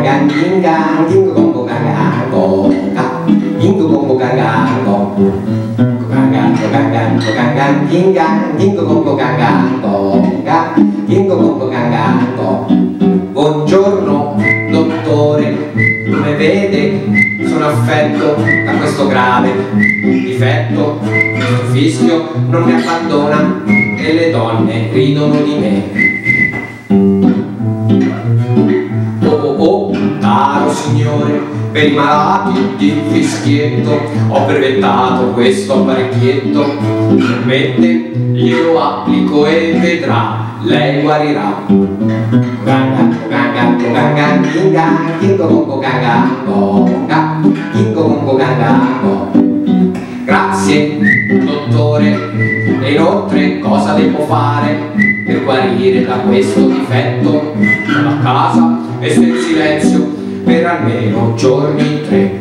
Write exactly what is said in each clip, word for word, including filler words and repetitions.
gangan gingang gingo gongo gangan goga gingo gongo gangan go gangan gangan gangan gingang gingo gongo gangan goga gingo gongo gangan go. Buongiorno dottore, come vede sono affetto da questo grave difetto, questo fischio non mi abbandona e le donne ridono di me. Oh oh oh, caro signore, per i malati di fischietto ho brevettato questo apparecchietto, permette, glielo applico e vedrà, lei guarirà. Ganga, ganga, ganga, ginga, gingo gongo ganga, gonga, gingo gongo ganga, go. Grazie, dottore, e inoltre cosa devo fare per guarire da questo difetto? Vado a casa e sto in silenzio per almeno giorni tre.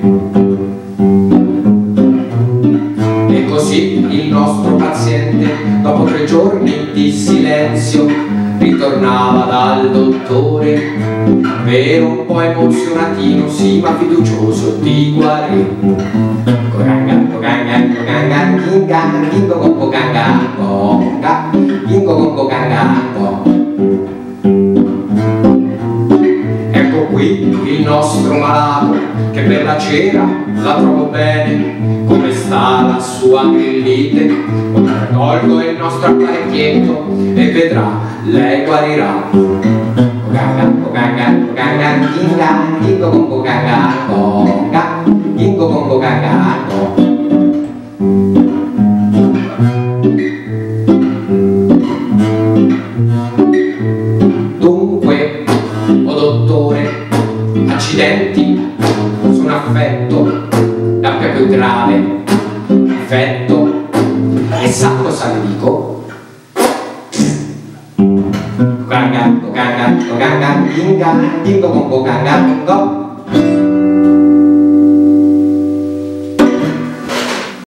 E così il nostro paziente, dopo tre giorni di silenzio, ritornava dal dottore, vero un po' emozionatino, sì ma fiducioso di guarire. Ganga, ganga, ganga, ginga, gingo gongo ganga, gonga, gingo gongo ganga, go. Ecco qui il nostro malato, che per la cera la trovo bene, come sta la sua grillite. Ora tolgo il nostro apparecchietto e vedrà, lei guarirà. Ganga, ganga, ganga, ginga, gingo gongo ganga, gonga, gingo gongo ganga, go. Dunque, o dottore, accidenti, sono affetto da più grave difetto, e sa cosa le dico? Ganga, ganga, ganga, ginga, gingo gongo ganga, go.